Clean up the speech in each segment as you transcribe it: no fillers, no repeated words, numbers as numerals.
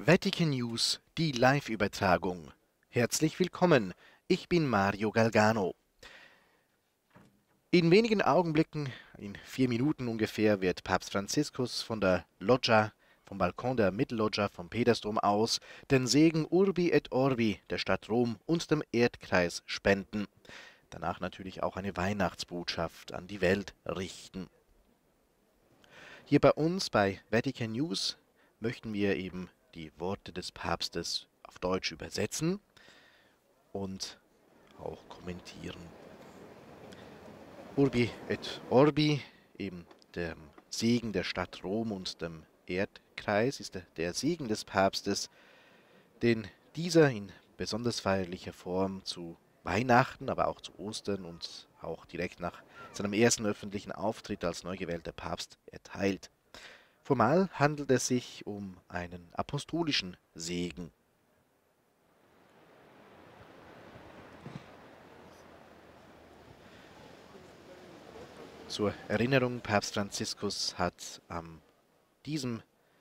Vatican News, die Live-Übertragung. Herzlich willkommen, ich bin Mario Galgano. In wenigen Augenblicken, in 4 Minuten ungefähr, wird Papst Franziskus von der Loggia, vom Balkon der Mittelloggia vom Petersdom aus, den Segen Urbi et Orbi der Stadt Rom und dem Erdkreis spenden. Danach natürlich auch eine Weihnachtsbotschaft an die Welt richten. Hier bei uns bei Vatican News möchten wir eben die Worte des Papstes auf Deutsch übersetzen und auch kommentieren. Urbi et Orbi, eben der Segen der Stadt Rom und dem Erdkreis, ist der Segen des Papstes, den dieser in besonders feierlicher Form zu Weihnachten, aber auch zu Ostern und auch direkt nach seinem ersten öffentlichen Auftritt als neu gewählter Papst erteilt. Formal handelt es sich um einen apostolischen Segen. Zur Erinnerung, Papst Franziskus hat an diesem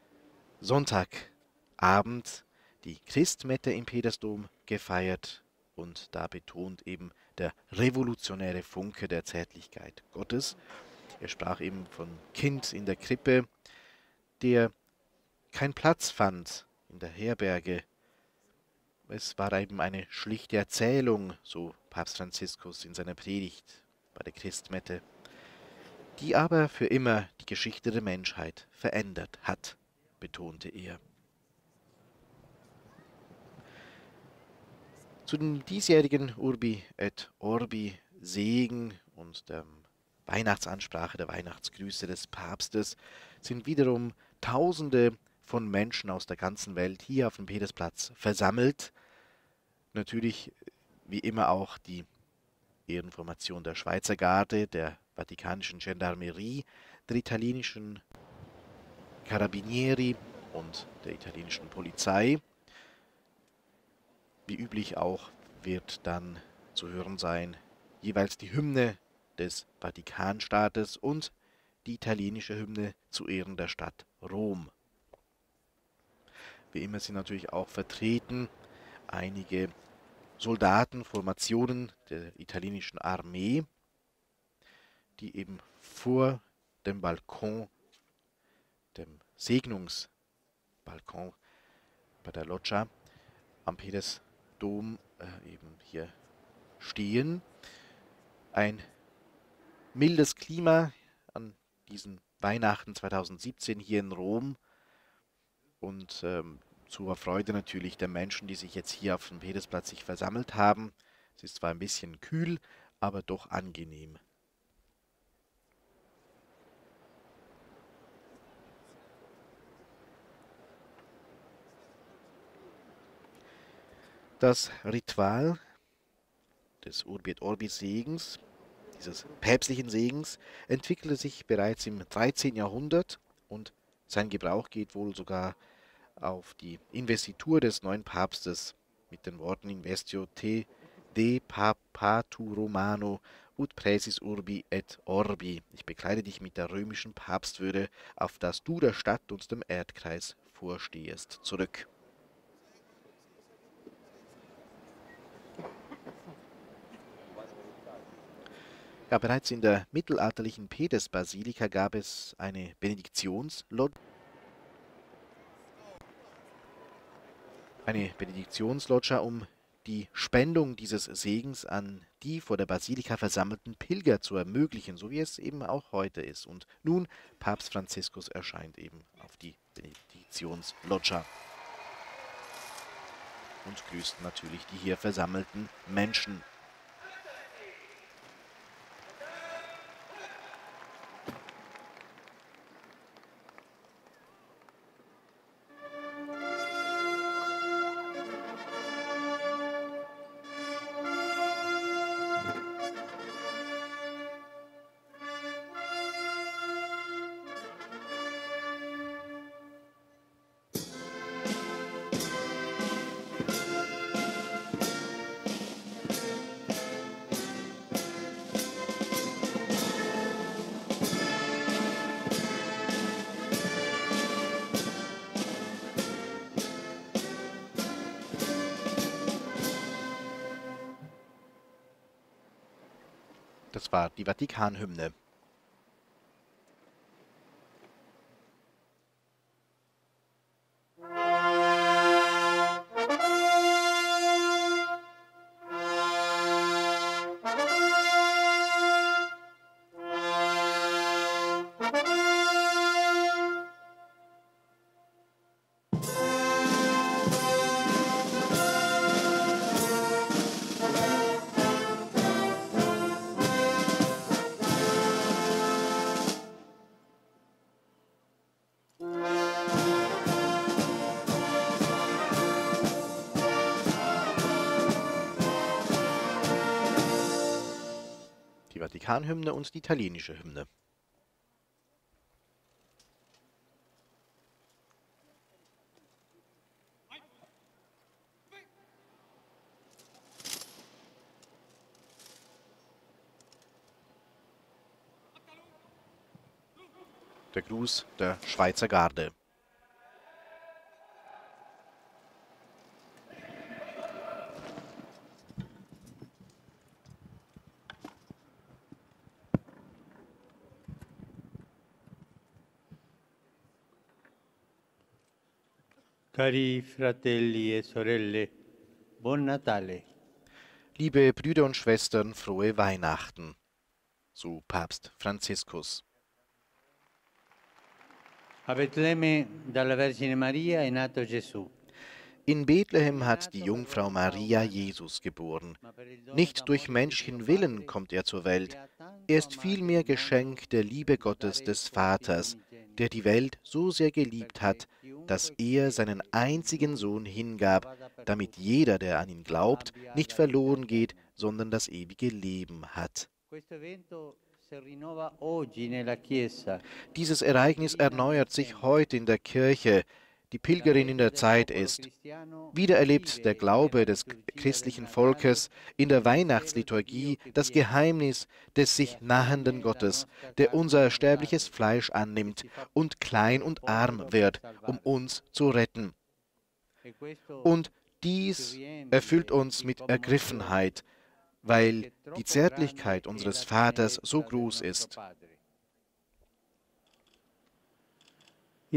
Sonntagabend die Christmette im Petersdom gefeiert und da betont eben der revolutionäre Funke der Zärtlichkeit Gottes. Er sprach eben von Kind in der Krippe, der keinen Platz fand in der Herberge. Es war eben eine schlichte Erzählung, so Papst Franziskus in seiner Predigt bei der Christmette, die aber für immer die Geschichte der Menschheit verändert hat, betonte er. Zu dem diesjährigen Urbi et Orbi Segen und der Weihnachtsansprache, der Weihnachtsgrüße des Papstes sind wiederum Tausende von Menschen aus der ganzen Welt hier auf dem Petersplatz versammelt. Natürlich wie immer auch die Ehrenformation der Schweizer Garde, der Vatikanischen Gendarmerie, der italienischen Carabinieri und der italienischen Polizei. Wie üblich auch wird dann zu hören sein jeweils die Hymne des Vatikanstaates und die italienische Hymne zu Ehren der Stadt Rom. Wie immer sind natürlich auch vertreten einige Soldatenformationen der italienischen Armee, die eben vor dem Balkon, dem Segnungsbalkon bei der Loggia am Petersdom eben hier stehen. Ein mildes Klima an diesen Weihnachten 2017 hier in Rom und zur Freude natürlich der Menschen, die sich jetzt hier auf dem Petersplatz sich versammelt haben. Es ist zwar ein bisschen kühl, aber doch angenehm. Das Ritual des Urbi et Orbi Segens, dieses päpstlichen Segens, entwickelte sich bereits im 13. Jahrhundert und sein Gebrauch geht wohl sogar auf die Investitur des neuen Papstes mit den Worten Investio te de papatu Romano ut praesis urbi et orbi. Ich bekleide dich mit der römischen Papstwürde, auf dass du der Stadt und dem Erdkreis vorstehest, zurück. Ja, bereits in der mittelalterlichen Petersbasilika gab es eine Benediktionsloggia, um die Spendung dieses Segens an die vor der Basilika versammelten Pilger zu ermöglichen, so wie es eben auch heute ist. Und nun, Papst Franziskus erscheint eben auf die Benediktionsloggia und grüßt natürlich die hier versammelten Menschen. Das war die Vatikanhymne. Die Vatikanhymne und die italienische Hymne. Der Gruß der Schweizer Garde. Cari fratelli e sorelle, buon Natale. Liebe Brüder und Schwestern, frohe Weihnachten, so Papst Franziskus. A Betlemme dalla Vergine Maria è nato Gesù. In Bethlehem hat die Jungfrau Maria Jesus geboren. Nicht durch menschlichen Willen kommt er zur Welt. Er ist vielmehr Geschenk der Liebe Gottes des Vaters, der die Welt so sehr geliebt hat, dass er seinen einzigen Sohn hingab, damit jeder, der an ihn glaubt, nicht verloren geht, sondern das ewige Leben hat. Dieses Ereignis erneuert sich heute in der Kirche, die Pilgerin in der Zeit ist. Wieder erlebt der Glaube des christlichen Volkes in der Weihnachtsliturgie das Geheimnis des sich nahenden Gottes, der unser sterbliches Fleisch annimmt und klein und arm wird, um uns zu retten. Und dies erfüllt uns mit Ergriffenheit, weil die Zärtlichkeit unseres Vaters so groß ist. Die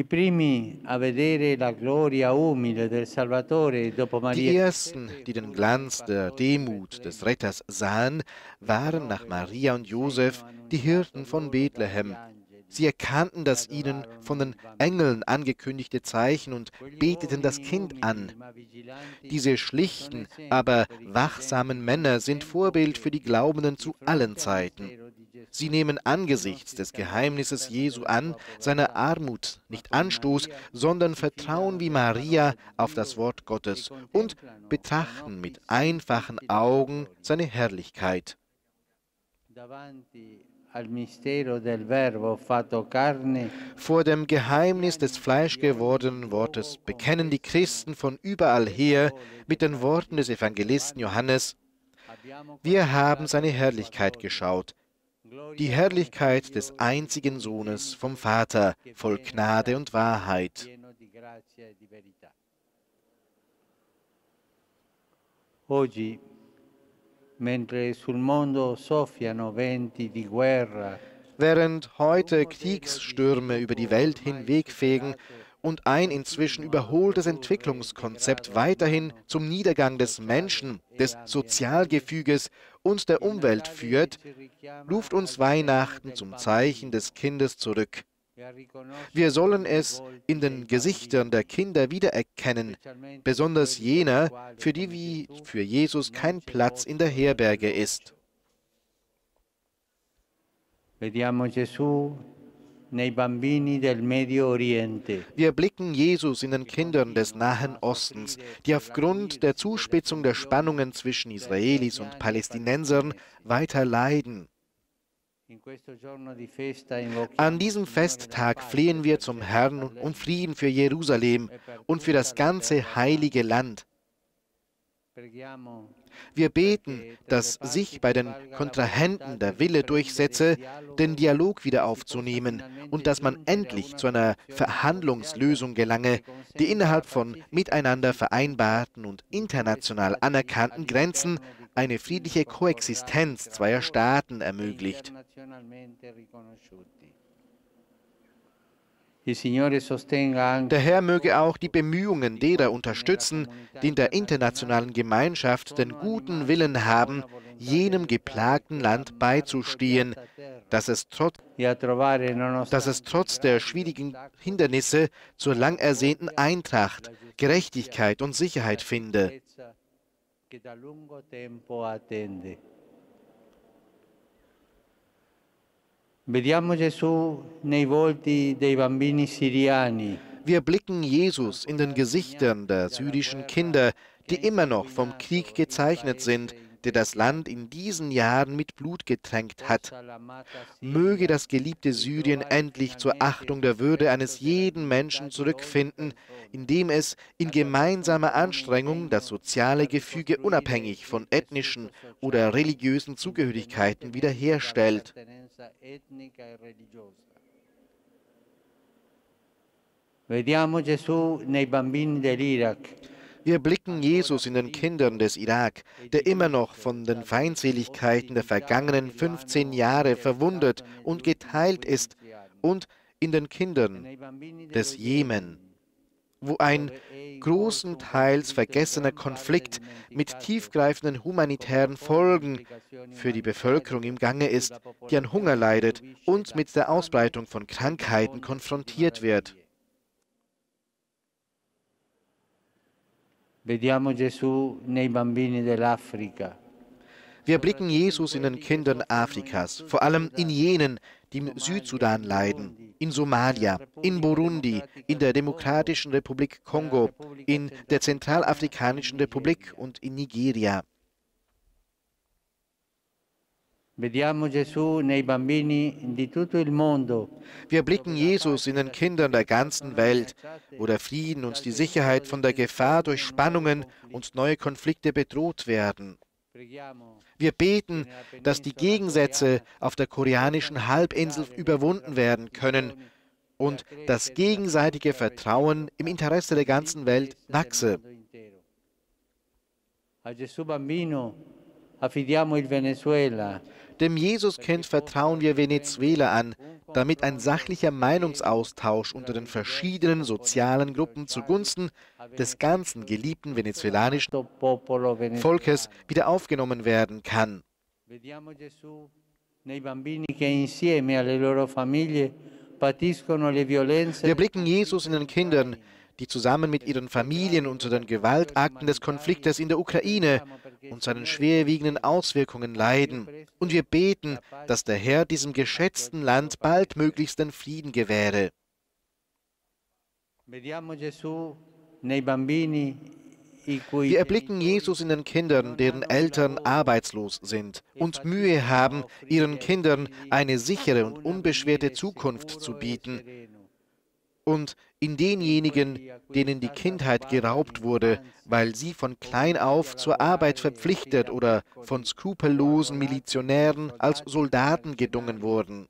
Ersten, die den Glanz der Demut des Retters sahen, waren nach Maria und Josef die Hirten von Bethlehem. Sie erkannten das ihnen von den Engeln angekündigte Zeichen und beteten das Kind an. Diese schlichten, aber wachsamen Männer sind Vorbild für die Glaubenden zu allen Zeiten. Sie nehmen angesichts des Geheimnisses Jesu an, seiner Armut nicht Anstoß, sondern vertrauen wie Maria auf das Wort Gottes und betrachten mit einfachen Augen seine Herrlichkeit. Vor dem Geheimnis des fleischgewordenen Wortes bekennen die Christen von überall her mit den Worten des Evangelisten Johannes: Wir haben seine Herrlichkeit geschaut, die Herrlichkeit des einzigen Sohnes vom Vater, voll Gnade und Wahrheit. Oggi, mentre sul mondo soffiano venti di guerra, während heute Kriegsstürme über die Welt hinwegfegen und ein inzwischen überholtes Entwicklungskonzept weiterhin zum Niedergang des Menschen, des Sozialgefüges und der Umwelt führt, ruft uns Weihnachten zum Zeichen des Kindes zurück. Wir sollen es in den Gesichtern der Kinder wiedererkennen, besonders jener, für die wie für Jesus kein Platz in der Herberge ist. vediamo Gesù nei bambini del Medio Oriente. Wir blicken Jesus in den Kindern des Nahen Ostens, die aufgrund der Zuspitzung der Spannungen zwischen Israelis und Palästinensern weiter leiden. An diesem Festtag flehen wir zum Herrn um Frieden für Jerusalem und für das ganze heilige Land. Wir beten, dass sich bei den Kontrahenten der Wille durchsetze, den Dialog wieder aufzunehmen und dass man endlich zu einer Verhandlungslösung gelange, die innerhalb von miteinander vereinbarten und international anerkannten Grenzen eine friedliche Koexistenz zweier Staaten ermöglicht. Der Herr möge auch die Bemühungen derer unterstützen, die in der internationalen Gemeinschaft den guten Willen haben, jenem geplagten Land beizustehen, dass es trotz der schwierigen Hindernisse zur lang ersehnten Eintracht, Gerechtigkeit und Sicherheit finde. Wir blicken Jesus in den Gesichtern der syrischen Kinder, die immer noch vom Krieg gezeichnet sind, der das Land in diesen Jahren mit Blut getränkt hat. Möge das geliebte Syrien endlich zur Achtung der Würde eines jeden Menschen zurückfinden, indem es in gemeinsamer Anstrengung das soziale Gefüge unabhängig von ethnischen oder religiösen Zugehörigkeiten wiederherstellt. Wir blicken Jesus in den Kindern des Irak, der immer noch von den Feindseligkeiten der vergangenen 15 Jahre verwundet und geteilt ist, und in den Kindern des Jemen, wo ein großenteils vergessener Konflikt mit tiefgreifenden humanitären Folgen für die Bevölkerung im Gange ist, die an Hunger leidet und mit der Ausbreitung von Krankheiten konfrontiert wird. Wir blicken Jesus in den Kindern Afrikas, vor allem in jenen, die im Südsudan leiden, in Somalia, in Burundi, in der Demokratischen Republik Kongo, in der Zentralafrikanischen Republik und in Nigeria. Wir blicken Jesus in den Kindern der ganzen Welt, wo der Frieden und die Sicherheit von der Gefahr durch Spannungen und neue Konflikte bedroht werden. Wir beten, dass die Gegensätze auf der koreanischen Halbinsel überwunden werden können und das gegenseitige Vertrauen im Interesse der ganzen Welt wachse. Dem Jesuskind vertrauen wir Venezuela an, damit ein sachlicher Meinungsaustausch unter den verschiedenen sozialen Gruppen zugunsten des ganzen geliebten venezolanischen Volkes wieder aufgenommen werden kann. Wir blicken Jesus in den Kindern, die zusammen mit ihren Familien unter den Gewaltakten des Konfliktes in der Ukraine und seinen schwerwiegenden Auswirkungen leiden. Und wir beten, dass der Herr diesem geschätzten Land baldmöglichst den Frieden gewähre. Wir erblicken Jesus in den Kindern, deren Eltern arbeitslos sind und Mühe haben, ihren Kindern eine sichere und unbeschwerte Zukunft zu bieten. Und in denjenigen, denen die Kindheit geraubt wurde, weil sie von klein auf zur Arbeit verpflichtet oder von skrupellosen Milizionären als Soldaten gedungen wurden.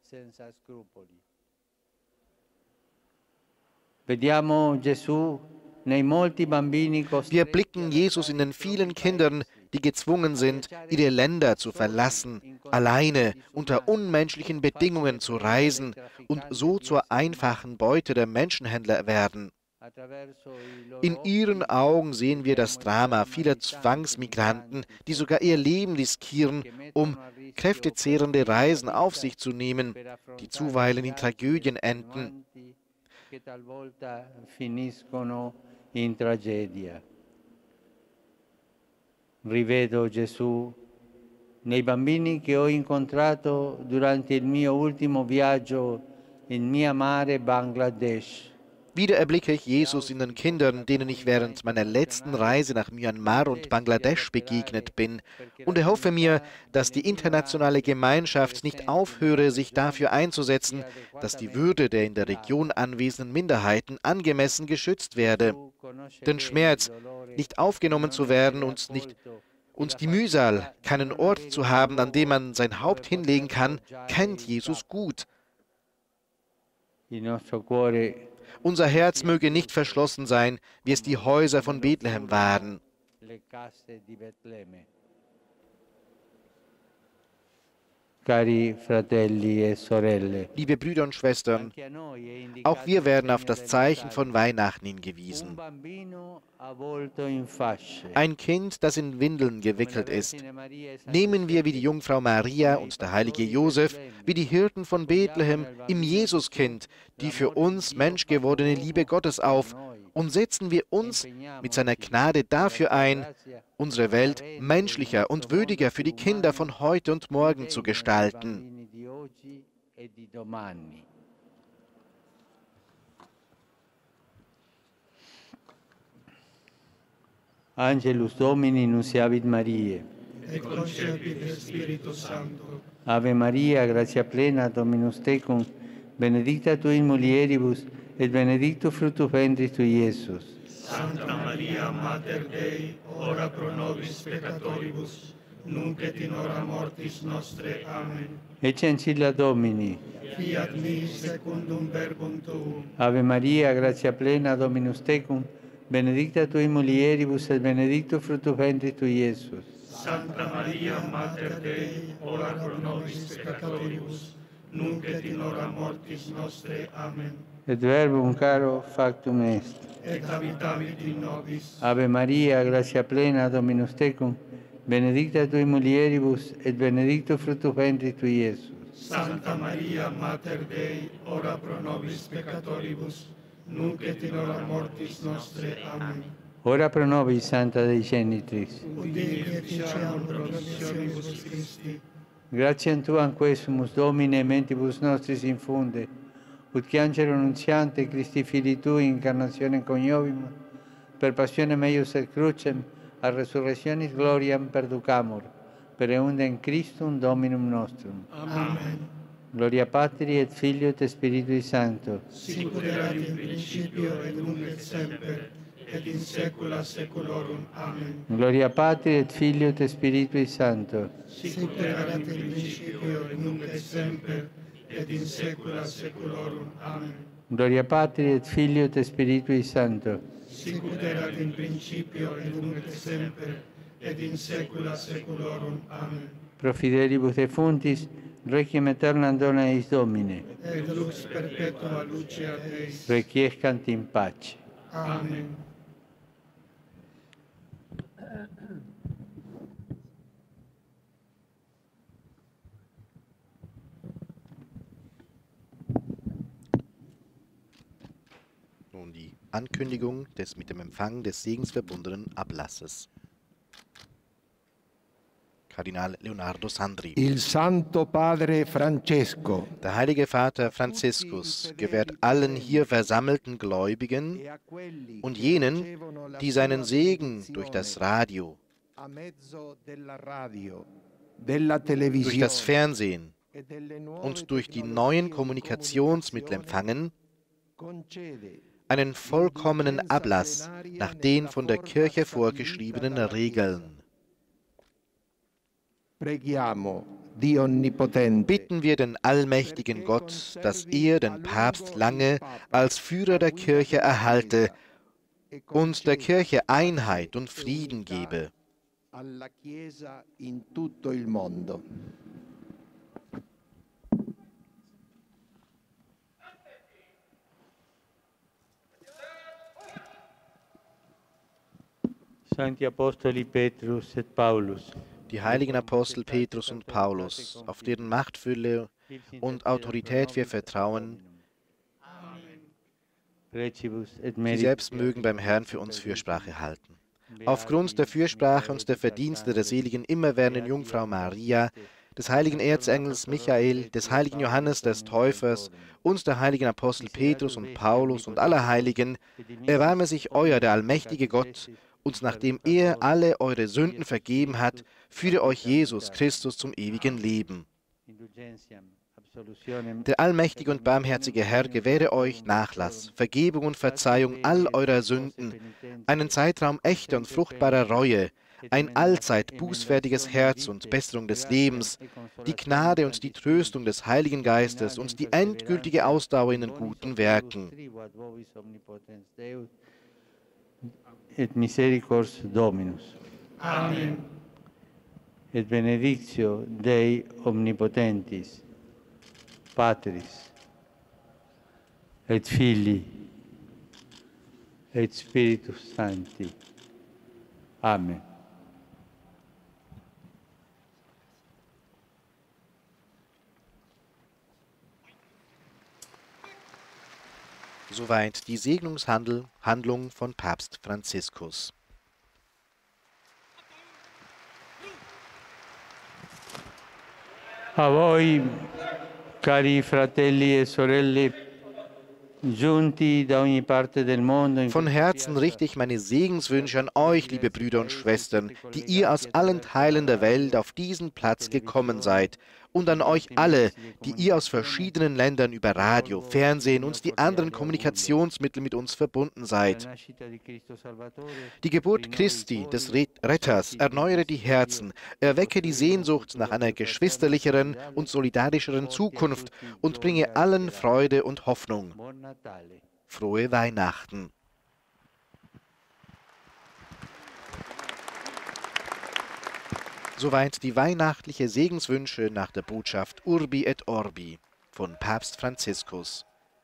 Wir blicken Jesus in den vielen Kindern, die gezwungen sind, ihre Länder zu verlassen, alleine unter unmenschlichen Bedingungen zu reisen und so zur einfachen Beute der Menschenhändler werden. In ihren Augen sehen wir das Drama vieler Zwangsmigranten, die sogar ihr Leben riskieren, um kräftezehrende Reisen auf sich zu nehmen, die zuweilen in Tragödien enden. Rivedo Gesù nei bambini che ho incontrato durante il mio ultimo viaggio in Myanmar, Bangladesch. Wieder erblicke ich Jesus in den Kindern, denen ich während meiner letzten Reise nach Myanmar und Bangladesch begegnet bin, und erhoffe mir, dass die internationale Gemeinschaft nicht aufhöre, sich dafür einzusetzen, dass die Würde der in der Region anwesenden Minderheiten angemessen geschützt werde. Den Schmerz, nicht aufgenommen zu werden und die Mühsal, keinen Ort zu haben, an dem man sein Haupt hinlegen kann, kennt Jesus gut. Unser Herz möge nicht verschlossen sein, wie es die Häuser von Bethlehem waren. Cari fratelli e sorelle, Liebe Brüder und Schwestern, anche a noi è indicato auch wir il werden auf segno das del Zeichen Natale. von Weihnachten Un hingewiesen. bambino avvolto in fasce. Ein Kind, das in Windeln Come la gewickelt ist. Vergine Maria e San Nehmen wir wie die Giuseppe, Jungfrau Maria come i und der heilige pastori di Josef, Betlemme, wie die Hirten von scopriamo Bethlehem nel im bambino Jesuskind, Gesù die für l'amore di uns Dio menschgewordene fatto Liebe uomo Gottes per auf noi. und setzen wir uns mit Impegniamoci seiner Gnade per la dafür sua ein, grazia unsere a Welt rendere il menschlicher und nostro mondo würdiger für più die Kinder umano von heute und più morgen zu degno dei gestalten. bambini di oggi e di domani. Angelus Domini nunciavit Mariae. Et concepit Spiritus Sancto. Ave Maria, gratia plena, Dominus tecum, benedicta tu in mulieribus, et benedictus fructus ventris tui, Iesus. Santa Maria, Mater Dei, ora pro nobis peccatoribus, nunc et in hora mortis nostre. Amen. Ecce ancilla Domini. Fiat mi secundum verbum tuum. Ave Maria, gratia plena, Dominus tecum, benedicta tu in mulieribus, et benedictus fructus ventris tui, Iesus. Santa Maria, Mater Dei, ora pro nobis peccatoribus, nunc et in hora mortis nostre. Amen. Et verbum caro factum est. Et habitavit in nobis. Ave Maria, gratia plena, Dominus tecum, benedicta tu in mulieribus, et benedictus fructus ventris tui, Iesus. Santa Maria, Mater Dei, ora pro nobis peccatoribus, nunc et in hora mortis nostre. Amen. Ora pro nobis, Santa Dei Genitris. Udini et diciamur promissionibus Christi. Gratiam Tuam quesumus, Domine, mentibus nostris infunde, ut che angelo nunziante Christi Filii Tui incarnationem coniovimus, per passionem eius et crucem, a resurrectionis gloriam perducamur, per eundem Christum Dominum nostrum. Amen. Gloria Patri et Filio et Spiritui Sancto. Sic ut erat in principio et nunc et semper, et in saecula saeculorum. Amen. Gloria Patri et Filio et Spiritui Sancto. Sic ut erat in principio et nunc et semper, et in saecula saeculorum. Amen. Gloria Patri et Filio et Spiritui Sancto. Sic ut erat in principio et nunc et semper, et in saecula saeculorum. Amen. Pro fidelibus defuntis, requiem aeternam dona eis Domine. Et lux perpetua luceat eis. Requiescant in pace. Amen. Nun die Ankündigung des mit dem Empfang des Segens verbundenen Ablasses. Kardinal Leonardo Sandri. Il Santo Padre Francesco Der heilige Vater Franziskus gewährt allen hier versammelten Gläubigen e a quelli und che jenen, ricevono la die seinen sua Segen durch benedizione das Radio, a mezzo della radio, della durch televisione das Fernsehen e delle nuove und durch die tecnologie neuen di Kommunikationsmittel comunicazione, empfangen, concede einen vollkommenen Ablass nach den von der Kirche vorgeschriebenen Regeln. Preghiamo Dio Onnipotente, Bitten wir den allmächtigen Gott, dass er den Papst lange als Führer der Kirche erhalte und der Kirche Einheit und Frieden gebe. alla Chiesa in tutto il mondo. Sancti Apostoli Petrus et Paulus. Die heiligen Apostel Petrus und Paulus, auf deren Machtfülle und Autorität wir vertrauen, sie selbst mögen beim Herrn für uns Fürsprache halten. Aufgrund der Fürsprache und der Verdienste der seligen immerwährenden Jungfrau Maria, des heiligen Erzengels Michael, des heiligen Johannes des Täufers und der heiligen Apostel Petrus und Paulus und aller Heiligen, erbarme sich euer, der allmächtige Gott, und nachdem er alle eure Sünden vergeben hat, führe euch Jesus Christus zum ewigen Leben. Der allmächtige und barmherzige Herr gewähre euch Nachlass, Vergebung und Verzeihung all eurer Sünden, einen Zeitraum echter und fruchtbarer Reue, ein allzeit bußfertiges Herz und Besserung des Lebens, die Gnade und die Tröstung des Heiligen Geistes und die endgültige Ausdauer in den guten Werken. Et misericors Dominus. Amen. et benedictio Dei omnipotentis, Patris, et Filii, et Spiritus Sancti. Amen. Soweit die Segnungshandlung von Papst Franziskus. A voi, cari fratelli e sorelle, giunti da ogni parte del mondo. Von Herzen richte ich meine Segenswünsche an euch, liebe Brüder und Schwestern, die ihr aus allen Teilen der Welt auf diesen Platz gekommen seid, und an euch alle, die ihr aus verschiedenen Ländern über Radio, Fernsehen und die anderen Kommunikationsmittel mit uns verbunden seid. Die Geburt Christi, des Retters, erneuere die Herzen, erwecke die Sehnsucht nach einer geschwisterlicheren und solidarischeren Zukunft und bringe allen Freude und Hoffnung. Frohe Weihnachten! Soweit die weihnachtliche Segenswünsche nach der Botschaft Urbi et Orbi von Papst Franziskus.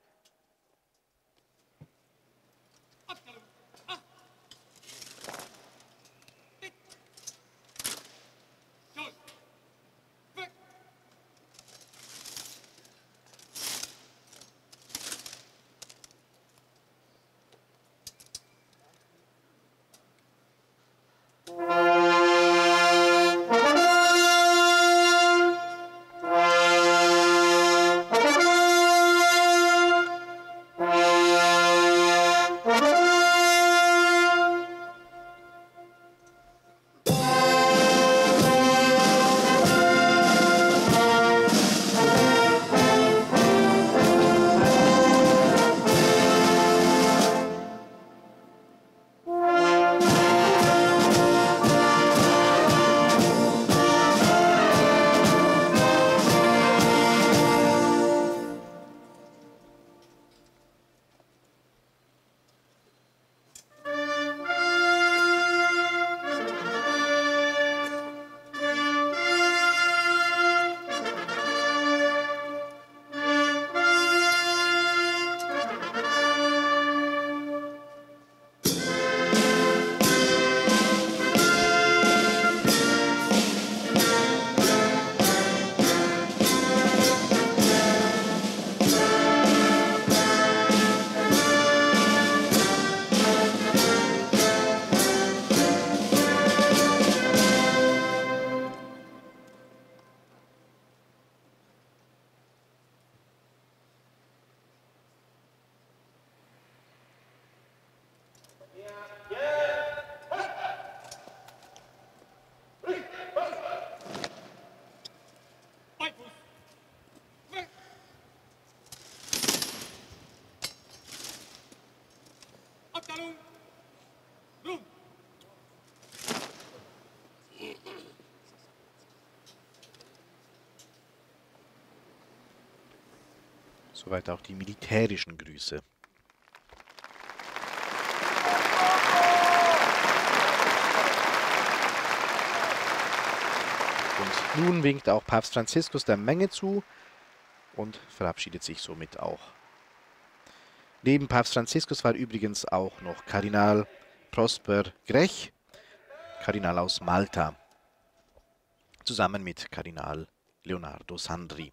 Soweit auch die militärischen Grüße. Und nun winkt auch Papst Franziskus der Menge zu und verabschiedet sich somit auch. Neben Papst Franziskus war übrigens auch noch Kardinal Prosper Grech, Kardinal aus Malta, zusammen mit Kardinal Leonardo Sandri.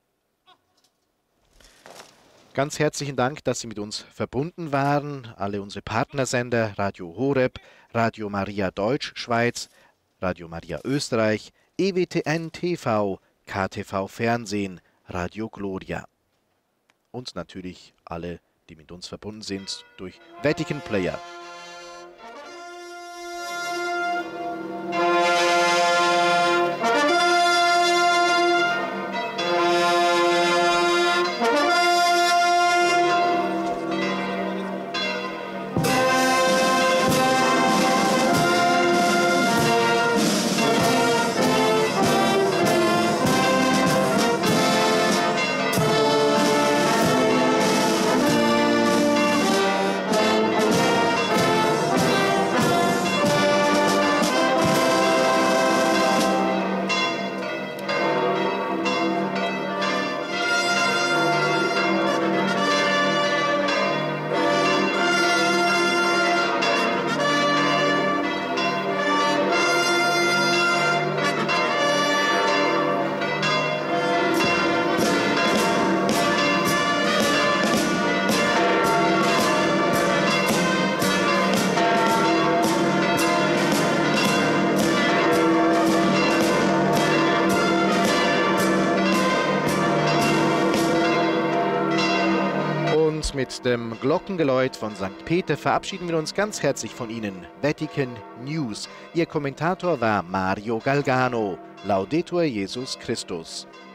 Ganz herzlichen Dank, dass Sie mit uns verbunden waren. Alle unsere Partnersender, Radio Horeb, Radio Maria Deutschschweiz, Radio Maria Österreich, EWTN TV, KTV Fernsehen, Radio Gloria. Und natürlich alle, die mit uns verbunden sind durch Vatican Player. mit dem Glockengeläut von St. Peter verabschieden wir uns ganz herzlich von Ihnen. Vatican News. Ihr Kommentator war Mario Galgano. Laudetur Jesus Christus.